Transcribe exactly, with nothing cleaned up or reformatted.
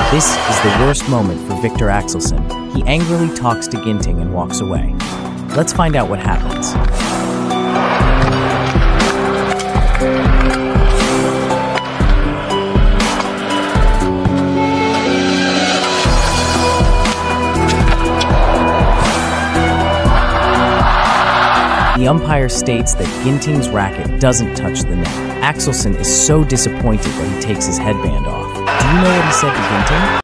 This is the worst moment for Viktor Axelsen. He angrily talks to Ginting and walks away. Let's find out what happens. The umpire states that Ginting's racket doesn't touch the net. Axelsen is so disappointed that he takes his headband off. Do you know what he said to Ginting?